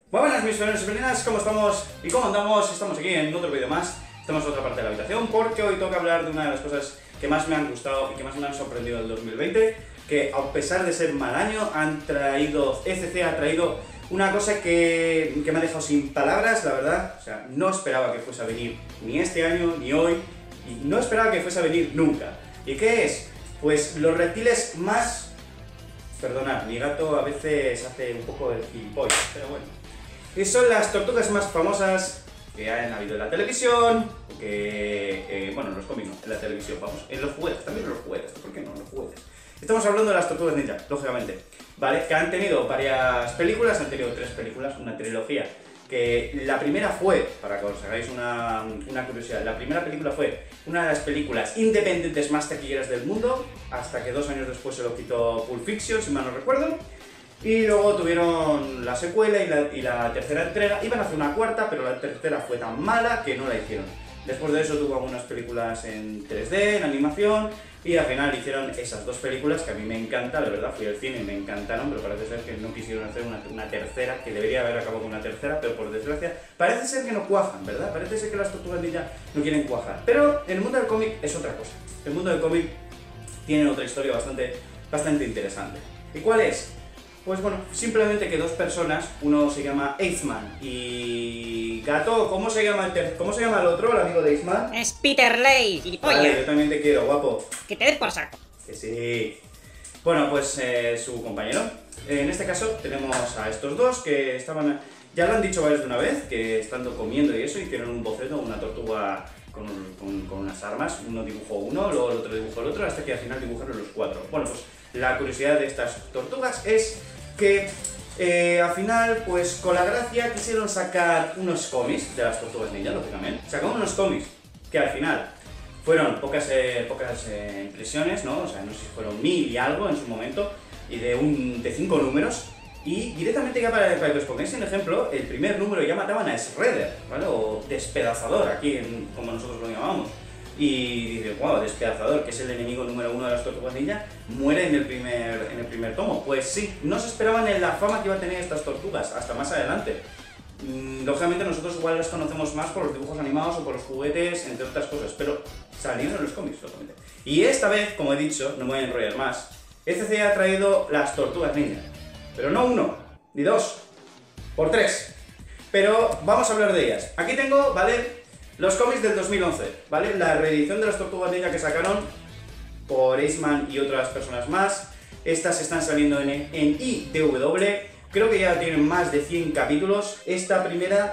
Muy buenas mis felinos y felinas, ¿cómo estamos y cómo andamos? Estamos aquí en otro vídeo más, estamos en otra parte de la habitación porque hoy toca hablar de una de las cosas que más me han gustado y que más me han sorprendido del 2020, que a pesar de ser mal año, ECC ha traído una cosa que me ha dejado sin palabras, la verdad. O sea, no esperaba que fuese a venir ni este año ni hoy, y no esperaba que fuese a venir nunca. ¿Y qué es? Pues los reptiles más... Perdonad, mi gato a veces hace un poco de gilipollas, pero bueno. Y son las tortugas más famosas que han habido en la televisión, bueno, en los cómics no, en la televisión, vamos, en los juguetes, también en los juguetes, ¿por qué no? En los juguetes. Estamos hablando de las tortugas ninja, lógicamente, ¿vale? Que han tenido varias películas, han tenido 3 películas, una trilogía, que la primera fue, para que os hagáis una curiosidad, la primera película fue una de las películas independientes más taquilleras del mundo, hasta que 2 años después se lo quitó Pulp Fiction, si mal no recuerdo. Y luego tuvieron la secuela y la tercera entrega. Iban a hacer una cuarta, pero la tercera fue tan mala que no la hicieron. Después de eso tuvo algunas películas en 3D, en animación, y al final hicieron esas 2 películas que a mí me encantan, la verdad, fui al cine y me encantaron, pero parece ser que no quisieron hacer una tercera, que debería haber acabado con una tercera, pero por desgracia parece ser que no cuajan, ¿verdad? Parece ser que las tortugas ninja no quieren cuajar. Pero en el mundo del cómic es otra cosa. El mundo del cómic tiene otra historia bastante interesante. ¿Y cuál es? Pues bueno, simplemente que 2 personas, uno se llama Iceman y... Gato, ¿cómo se llama el otro, el amigo de Iceman? Es Peter Lay, gilipollas. Vale, yo también te quiero, guapo. Que te des por saco. Que sí. Bueno, pues su compañero. En este caso tenemos a estos dos que estaban... Ya lo han dicho varios de una vez, que estando comiendo y eso, hicieron un boceto, una tortuga con unas armas. Uno dibujó uno, luego el otro dibujó el otro, hasta que al final dibujaron los 4. Bueno, pues la curiosidad de estas tortugas es que al final, pues con la gracia, quisieron sacar unos cómics de las tortugas ninja, lógicamente. Sacaron unos cómics que al final fueron pocas impresiones, ¿no? O sea, no sé si fueron 1000 y algo en su momento, y de 5 números. Y directamente ya para que os pongáis un ejemplo, el primer número ya mataban a Shredder, ¿vale? O despedazador, aquí como nosotros lo llamamos. Y dices, wow, despedazador, que es el enemigo número 1 de las tortugas ninja, muere en el primer tomo. Pues sí, no se esperaban en la fama que iba a tener estas tortugas, hasta más adelante. Lógicamente nosotros igual las conocemos más por los dibujos animados o por los juguetes, entre otras cosas, pero salieron en los cómics, lógicamente. Y esta vez, como he dicho, no me voy a enrollar más, ECC ha traído las tortugas ninja. Pero no 1, ni 2, por 3. Pero vamos a hablar de ellas. Aquí tengo, ¿vale? Los cómics del 2011, ¿vale? La reedición de las tortugas ninja que sacaron por Eastman y otras personas más. Estas están saliendo en IDW. Creo que ya tienen más de 100 capítulos. Esta primera,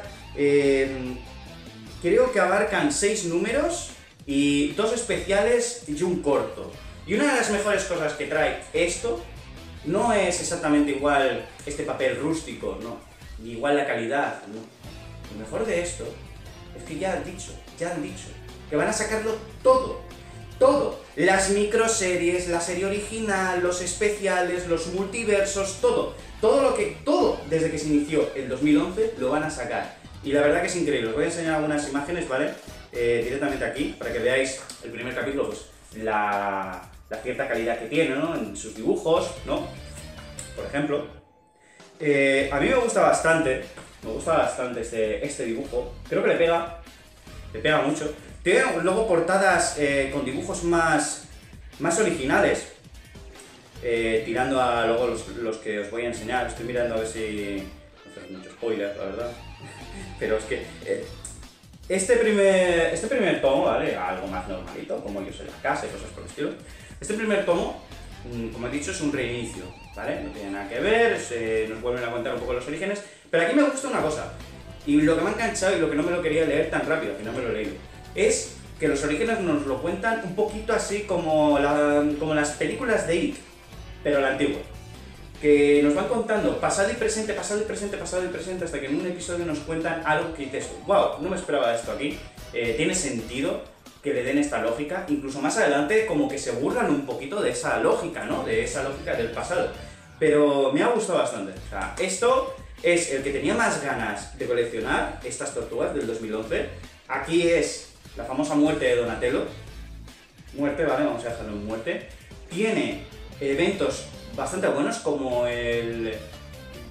creo que abarcan 6 números y 2 especiales y un corto. Y una de las mejores cosas que trae esto no es exactamente igual este papel rústico, no, ni igual la calidad, no. Lo mejor de esto es que ya han dicho que van a sacarlo todo. Las microseries, la serie original, los especiales, los multiversos, todo, desde que se inició el 2011 lo van a sacar. Y la verdad que es increíble. Os voy a enseñar algunas imágenes, ¿vale? Directamente aquí, para que veáis el primer capítulo, pues la cierta calidad que tiene, ¿no? En sus dibujos, ¿no? Por ejemplo, a mí me gusta bastante este dibujo. Creo que le pega mucho. Tiene luego portadas con dibujos más originales, tirando a luego los que os voy a enseñar. Estoy mirando a ver si... no hacer mucho spoiler, la verdad. Pero es que... Este primer tomo, ¿vale? Algo más normalito, como Ellos en la casa y cosas por el estilo. Este primer tomo, como he dicho, es un reinicio, ¿vale? No tiene nada que ver, nos vuelven a contar un poco los orígenes. Pero aquí me gusta una cosa, y lo que me ha enganchado y lo que no me lo quería leer tan rápido, que no me lo he leído, es que los orígenes nos lo cuentan un poquito así como las películas de It, pero la antigua. Que nos van contando pasado y presente, hasta que en un episodio nos cuentan algo que dices, wow, no me esperaba esto aquí, tiene sentido que le den esta lógica, incluso más adelante como que se burlan un poquito de esa lógica, ¿no? De esa lógica del pasado. Pero me ha gustado bastante. O sea, esto es el que tenía más ganas de coleccionar, estas tortugas del 2011. Aquí es la famosa muerte de Donatello. Muerte, ¿vale? Vamos a dejarlo en muerte. Tiene eventos bastante buenos como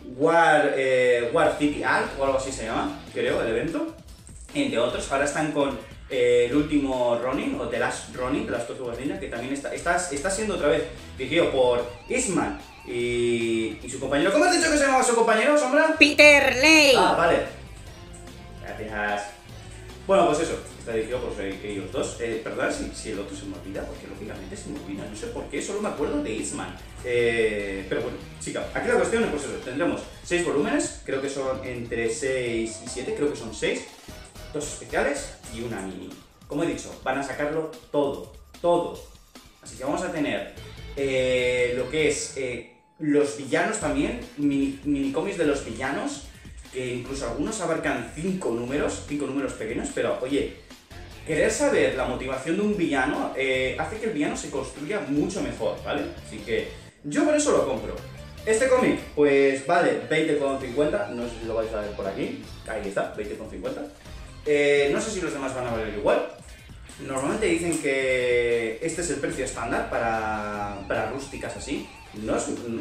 War City Art o algo así se llama, creo, el evento. Entre otros, ahora están con el último Ronin, o The Last Ronin, de las Tortugas Ninja, que también está siendo otra vez dirigido por Eastman y su compañero. ¿Cómo has dicho que se llamaba su compañero, Sombra? Peter Lay. Ah, vale. Gracias. Bueno, pues eso, está dirigido por ellos dos. Perdón si el otro se me olvida, porque lógicamente se me olvida, no sé por qué, solo me acuerdo de Eastman. Pero bueno, chica, aquí la cuestión es pues eso, tendremos 6 volúmenes, creo que son entre 6 y 7, creo que son 6, 2 especiales y una mini. Como he dicho, van a sacarlo todo. Así que vamos a tener lo que es los villanos también, mini cómics de los villanos, que incluso algunos abarcan 5 números pequeños, pero oye, querer saber la motivación de un villano hace que el villano se construya mucho mejor, ¿vale? Así que yo por eso lo compro. Este cómic, pues vale 20,50, no sé si lo vais a ver por aquí, ahí está, 20,50. No sé si los demás van a valer igual. Normalmente dicen que este es el precio estándar para rústicas así. No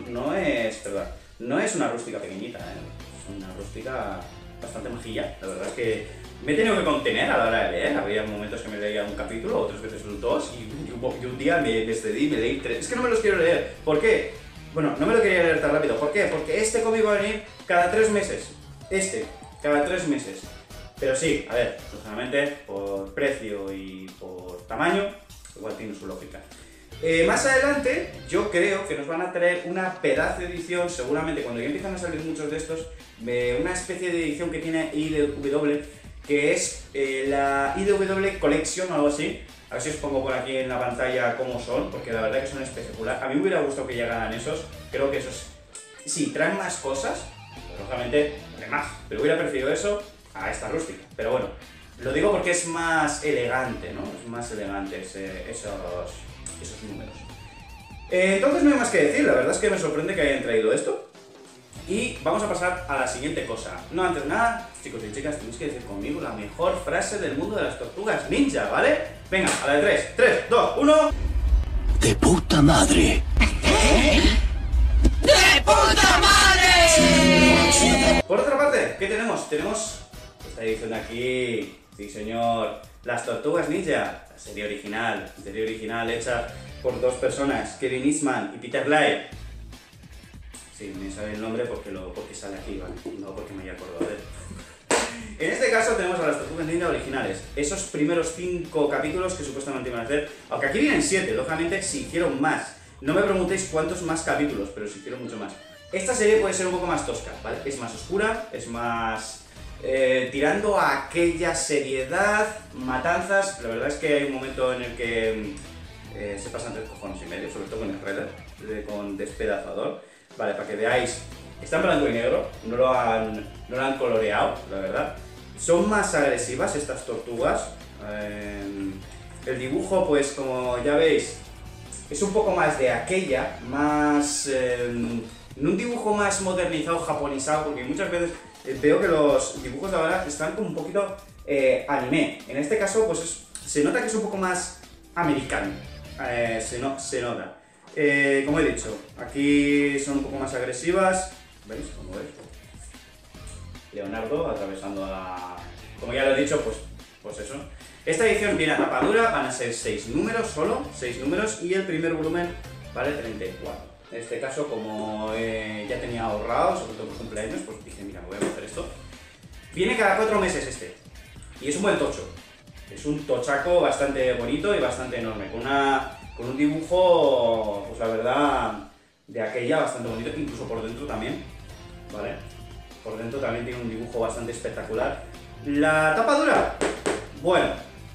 es una rústica pequeñita, es una rústica bastante majilla. La verdad es que me he tenido que contener a la hora de leer. Había momentos que me leía un capítulo, otras veces dos, y un día me excedí, me leí 3. Es que no me los quiero leer. ¿Por qué? Bueno, no me lo quería leer tan rápido. ¿Por qué? Porque este cómic va a venir cada 3 meses. Cada 3 meses. Pero sí, a ver, personalmente, por precio y por tamaño, igual tiene su lógica. Más adelante, yo creo que nos van a traer una pedazo de edición, seguramente cuando ya empiezan a salir muchos de estos, una especie de edición que tiene IDW, que es la IDW Collection o algo así. A ver si os pongo por aquí en la pantalla cómo son, porque la verdad que son espectaculares. A mí me hubiera gustado que llegaran esos, creo que esos, sí, traen más cosas, pero lógicamente, más, pero hubiera preferido eso a esta rústica. Pero bueno, lo digo porque es más elegante, ¿no? Es más elegante esos números. Entonces no hay más que decir, la verdad es que me sorprende que hayan traído esto. Y vamos a pasar a la siguiente cosa. No antes de nada, chicos y chicas, tenéis que decir conmigo la mejor frase del mundo de las tortugas ninja, ¿vale? Venga, a la de 3, 3, 2, 1... ¡De puta madre! ¡De puta madre! Por otra parte, ¿qué tenemos? Tenemos esta edición de aquí, sí señor, Las Tortugas Ninja, la serie original hecha por 2 personas, Kevin Eastman y Peter Laird. Sí, me sale el nombre porque sale aquí, ¿vale? No porque me haya acordado de él. En este caso tenemos a Las Tortugas Ninja originales, esos primeros 5 capítulos que supuestamente iban a hacer, aunque aquí vienen 7, lógicamente se hicieron más. No me preguntéis cuántos más capítulos, pero se hicieron mucho más. Esta serie puede ser un poco más tosca, ¿vale? Es más oscura, es más... tirando a aquella seriedad, matanzas. La verdad es que hay un momento en el que se pasan 3 cojones y medio, sobre todo con el Shredder, con Despedazador. Vale, para que veáis, está en blanco y negro, no lo han coloreado, la verdad. Son más agresivas estas tortugas. El dibujo, pues como ya veis, es un poco más de aquella, más... un dibujo más modernizado, japonizado, porque muchas veces veo que los dibujos de ahora están como un poquito anime. En este caso, pues se nota que es un poco más americano, se nota. Como he dicho, aquí son un poco más agresivas, ¿veis? ¿Cómo veis? Leonardo atravesando a... Como ya lo he dicho, pues eso. Esta edición viene a tapadura, van a ser 6 números solo, 6 números, y el primer volumen vale 34. En este caso, como ya tenía ahorrado, sobre todo por cumpleaños, pues dije, mira, me voy a hacer esto. Viene cada 4 meses este, y es un buen tocho. Es un tochaco bastante bonito y bastante enorme, con un dibujo, pues la verdad, de aquella bastante bonito, incluso por dentro también, ¿vale? Por dentro también tiene un dibujo bastante espectacular. La tapa dura, bueno,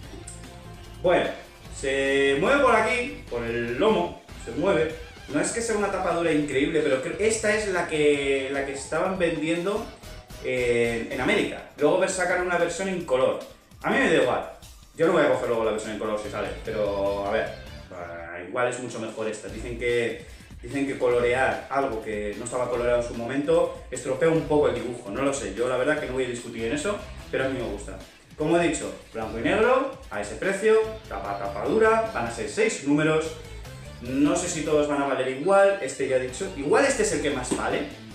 se mueve por aquí, por el lomo, se mueve. No es que sea una tapa dura increíble, pero esta es la que estaban vendiendo en América. Luego sacar una versión en color. A mí me da igual, yo no voy a coger luego la versión en color si sale, pero a ver. Igual es mucho mejor esta. Dicen que colorear algo que no estaba coloreado en su momento estropea un poco el dibujo, no lo sé, yo la verdad que no voy a discutir en eso, pero a mí me gusta. Como he dicho, blanco y negro, a ese precio, tapa dura, van a ser 6 números, no sé si todos van a valer igual, este ya he dicho, igual este es el que más vale,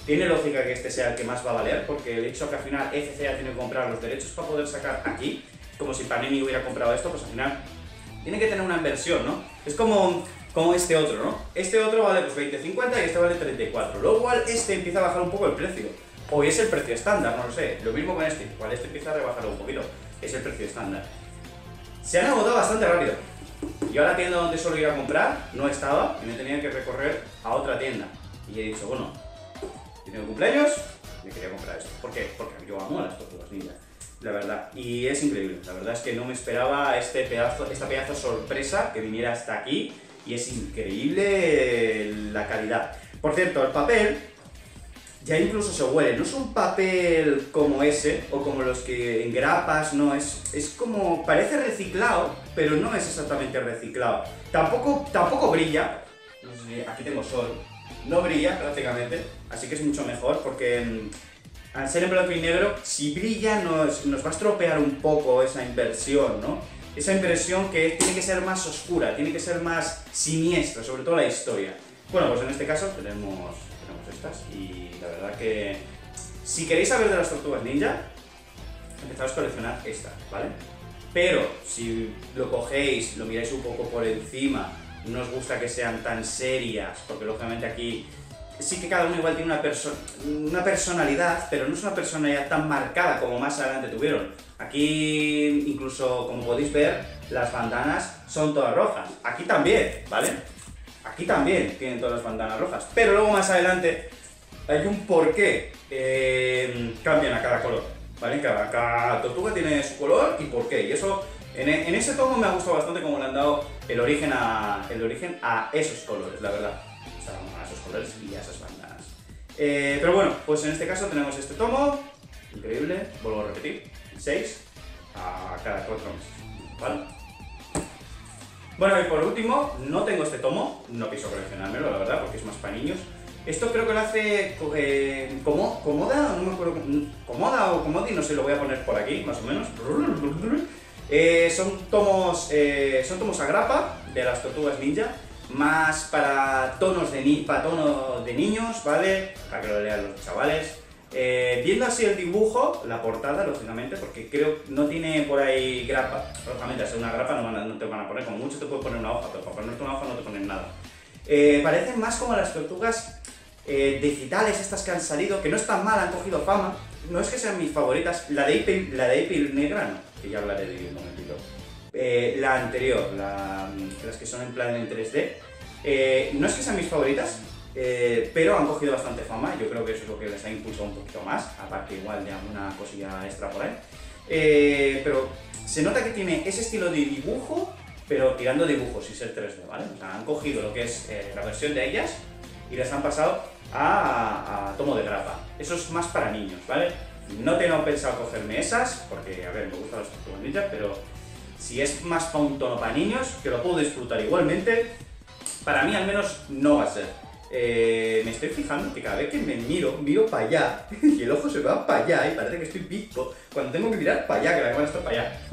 tiene lógica que este sea el que más va a valer, porque el hecho que al final FC ha tenido que comprar los derechos para poder sacar aquí, como si Panini hubiera comprado esto, pues al final tiene que tener una inversión, ¿no? Es como este otro, ¿no? Este otro vale pues 20,50 y este vale 34, luego igual este empieza a bajar un poco el precio, o es el precio estándar, no lo sé, lo mismo con este, igual este empieza a rebajar un poquito, es el precio estándar. Se han agotado bastante rápido. Yo a la tienda donde suelo ir a comprar no estaba y me tenía que recorrer a otra tienda. Y he dicho, bueno, tiene cumpleaños, me quería comprar esto. ¿Por qué? Porque yo amo las tortugas ninja, la verdad. Y es increíble, la verdad es que no me esperaba esta pedazo sorpresa que viniera hasta aquí. Y es increíble la calidad. Por cierto, el papel ya incluso se huele, no es un papel como ese, o como los que en grapas, no, es como, parece reciclado, pero no es exactamente reciclado. Tampoco brilla, no sé si aquí tengo sol, no brilla prácticamente, así que es mucho mejor, porque al ser en blanco y negro, si brilla nos va a estropear un poco esa inversión, ¿no? Esa impresión que tiene que ser más oscura, tiene que ser más siniestra, sobre todo la historia. Bueno, pues en este caso tenemos estas y la verdad que si queréis saber de las tortugas ninja, empezaos a coleccionar esta, ¿vale? Pero si lo cogéis, lo miráis un poco por encima, no os gusta que sean tan serias, porque lógicamente aquí sí que cada uno igual tiene una personalidad, pero no es una personalidad tan marcada como más adelante tuvieron. Aquí incluso, como podéis ver, las bandanas son todas rojas. Aquí también, ¿vale? Aquí también tienen todas las bandanas rojas, pero luego más adelante hay un porqué cambian a cada color, ¿vale? Cada tortuga tiene su color y por qué, y eso en ese tomo me ha gustado bastante cómo le han dado el origen a esos colores, la verdad, o sea, a esos colores y a esas bandanas. Pero bueno, pues en este caso tenemos este tomo, increíble, vuelvo a repetir, 6 a cada 4 meses, ¿vale? Bueno, y por último, no tengo este tomo, no pienso coleccionármelo, la verdad, porque es más para niños. Esto creo que lo hace Comoda, no me acuerdo, Comoda o Comodi, no sé, lo voy a poner por aquí, más o menos. Son tomos a grapa de las tortugas ninja, más para tonos de niños, ¿vale? Para que lo lean los chavales. Viendo así el dibujo, la portada, lógicamente, porque creo que no tiene por ahí grapa. Lógicamente, al ser una grapa no te van a poner, como mucho te pueden poner una hoja, pero para ponerte una hoja no te ponen nada. Parecen más como las tortugas digitales estas que han salido, que no están mal, han cogido fama. No es que sean mis favoritas, la de April negra no, que ya hablaré de ello un momentito. La anterior, las que son en plan en 3D, no es que sean mis favoritas, pero han cogido bastante fama, yo creo que eso es lo que les ha impulsado un poquito más, aparte igual de alguna cosilla extra por ahí. Pero se nota que tiene ese estilo de dibujo, pero tirando dibujos y ser 3D, ¿vale? O sea, han cogido lo que es la versión de ellas y les han pasado a tomo de grapa. Eso es más para niños, ¿vale? No tengo pensado cogerme esas, porque, a ver, me gustan las tortugas ninja, pero si es más para un tono para niños, que lo puedo disfrutar igualmente, para mí al menos no va a ser. Me estoy fijando que cada vez que me miro para allá, y el ojo se va para allá y parece que estoy pico, cuando tengo que mirar para allá, que la cámara está para allá.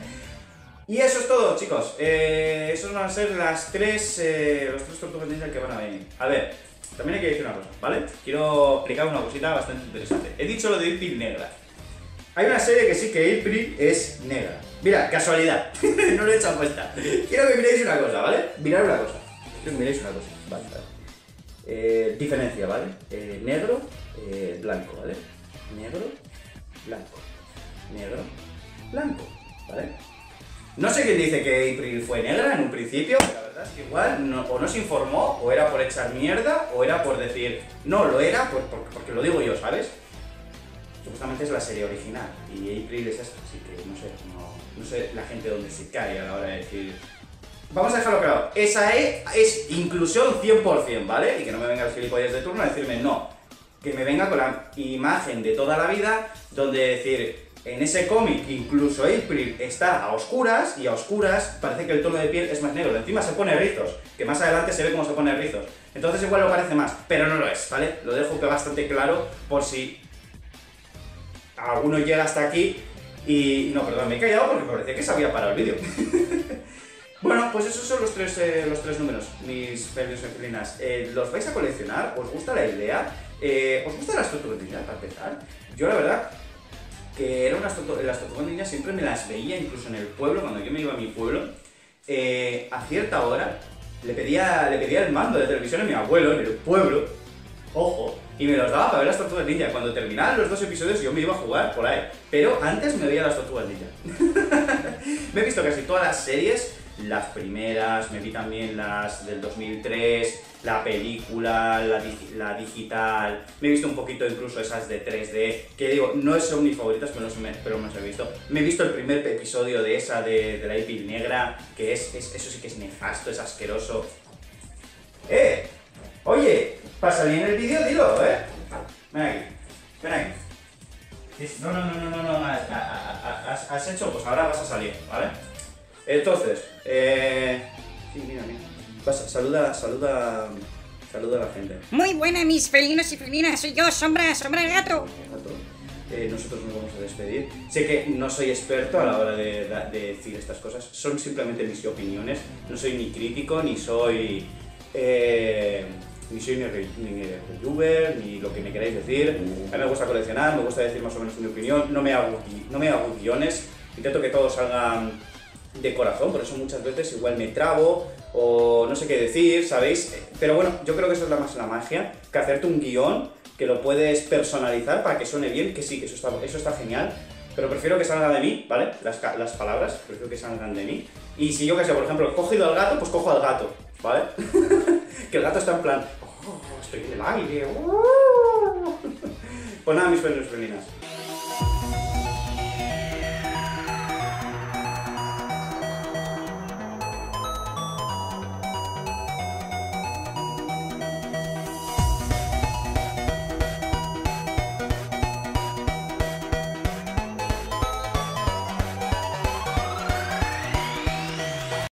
Y eso es todo, chicos. Esos van a ser los tres tortugas ninja que van a venir. A ver, también hay que decir una cosa, ¿vale? Quiero explicar una cosita bastante interesante. He dicho lo de April negra. Hay una serie que sí que April es negra. Mira, casualidad. No lo he hecho apuesta. Quiero que miréis una cosa, ¿vale? Mirad una cosa. Quiero que miréis una cosa. Vale, vale. Diferencia, ¿vale? Negro, blanco, ¿vale? Negro, blanco. Negro, blanco, ¿vale? No sé quién dice que April fue negra en un principio, pero la verdad es que igual o no se informó, o era por echar mierda, o era por decir, no, lo era porque lo digo yo, ¿sabes? Supuestamente es la serie original, y April es esta, así que no sé la gente dónde se cae a la hora de decir... Vamos a dejarlo claro, esa es inclusión 100%, ¿vale? Y que no me venga el gilipollas de turno a decirme no, que me venga con la imagen de toda la vida, donde decir... En ese cómic, incluso April está a oscuras, y a oscuras parece que el tono de piel es más negro. Encima se pone rizos, que más adelante se ve cómo se pone rizos. Entonces igual lo parece más, pero no lo es, ¿vale? Lo dejo que bastante claro por si alguno llega hasta aquí y... No, perdón, me he callado porque parecía que se había parado el vídeo. Bueno, pues esos son los tres números, mis felinas. ¿Los vais a coleccionar? ¿Os gusta la idea? ¿Os gustan las Tortugas Ninja, para empezar? Yo la verdad que eran las Tortugas Ninja siempre me las veía, incluso en el pueblo, cuando yo me iba a mi pueblo, a cierta hora le pedía el mando de televisión a mi abuelo en el pueblo, ojo, y me los daba para ver las Tortugas Ninja. Cuando terminaban los 2 episodios yo me iba a jugar por ahí, pero antes me veía las Tortugas Ninja. Me he visto casi todas las series, las primeras, me vi también las del 2003, la película, la digital, me he visto un poquito incluso esas de 3D, que digo, no son mis favoritas, pero me las he visto. Me he visto el primer episodio de esa de la Hippie Negra, que eso sí que es nefasto, es asqueroso. Oye, para salir en el vídeo, dilo, ven aquí, ven aquí. No, has hecho, pues ahora vas a salir, ¿vale? Entonces, sí, mira. Saluda a la gente. Muy buena, mis felinos y felinas. Soy yo, Sombra el gato. Nosotros nos vamos a despedir. Sé que no soy experto a la hora de decir estas cosas, son simplemente mis opiniones. No soy ni crítico, ni soy ni reviewer, ni lo que me queráis decir. A mí me gusta coleccionar, me gusta decir más o menos mi opinión, no me hago guiones, intento que todo salga de corazón, por eso muchas veces igual me trabo o no sé qué decir, ¿sabéis? Pero bueno, yo creo que eso es más la magia, que hacerte un guión, que lo puedes personalizar para que suene bien, que sí, que eso está genial, pero prefiero que salga de mí, ¿vale? Las palabras, prefiero que salgan de mí. Y si yo, que sé, por ejemplo, he cogido al gato, pues cojo al gato, ¿vale? Que el gato está en plan, estoy en el aire, Pues nada, mis felinos.